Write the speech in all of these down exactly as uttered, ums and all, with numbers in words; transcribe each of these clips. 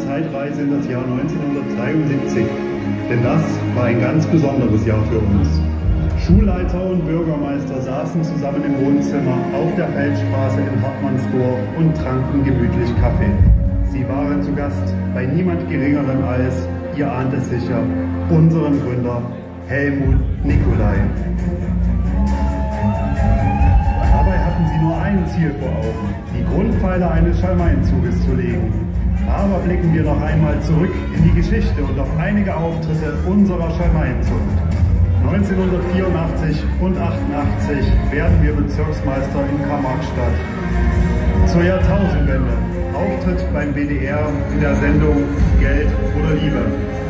Zeitreise in das Jahr neunzehnhundertdreiundsiebzig, denn das war ein ganz besonderes Jahr für uns. Schulleiter und Bürgermeister saßen zusammen im Wohnzimmer auf der Feldstraße in Hartmannsdorf und tranken gemütlich Kaffee. Sie waren zu Gast bei niemand Geringerem als, ihr ahnt es sicher, unserem Gründer Helmut Nicolai. Dabei hatten sie nur ein Ziel vor Augen, die Grundpfeiler eines Schalmeinzuges zu legen. Aber blicken wir noch einmal zurück in die Geschichte und auf einige Auftritte unserer Schalmeinzunft. neunzehnhundertvierundachtzig und achtundachtzig werden wir Bezirksmeister in Karl-Marx-Stadt. Zur Jahrtausendwende Auftritt beim W D R in der Sendung Geld oder Liebe.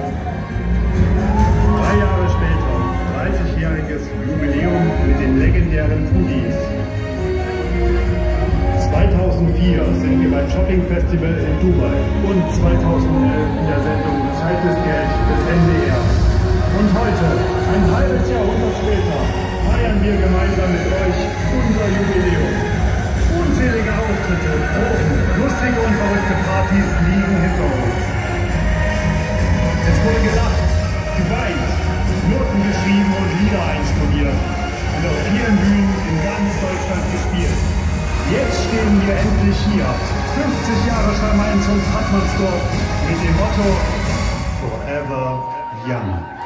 Drei Jahre später dreißigjähriges Jubiläum mit den legendären Pudis. zweitausendvier sind wir beim Shopping Festival in Dubai und zweitausendelf in der Sendung Zeit des Geld des N D R. Und heute, ein halbes Jahrhundert später, feiern wir gemeinsam mit euch unser Jubiläum. Unzählige Auftritte, Proben, lustige und verrückte Partys liegen hinter uns. Es wurde gelacht, geweint, Noten geschrieben und Lieder einstudiert und auf vielen Bühnen in ganz Deutschland gespielt. Jetzt stehen wir endlich hier, fünfzig Jahre Schalmeinzunft Hartmannsdorf, mit dem Motto Forever Young.